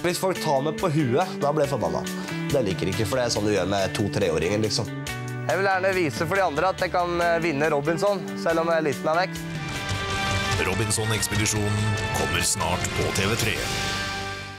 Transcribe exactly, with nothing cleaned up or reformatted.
Hvis folk tar meg på huet, da blir jeg forbanna. Det liker jeg ikke, for det er sånn du gjør med to-treåringen, liksom. Jeg vil gjerne vise for de andre at jeg kan vinne Robinson, selv om jeg er liten av vekt. Robinson-ekspedisjonen kommer snart på T V tre.